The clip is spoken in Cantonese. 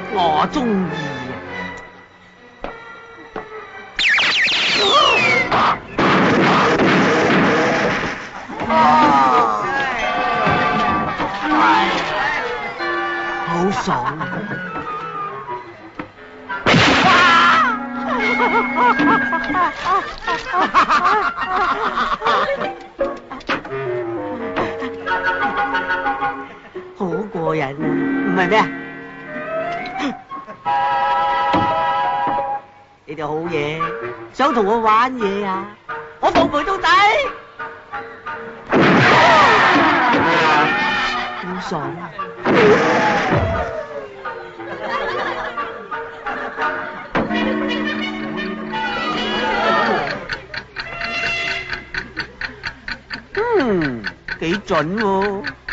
我中意好爽好過癮啊，唔係咩？你哋好嘢，想同我玩嘢啊？我放陪到底，好爽啊！幾準喎。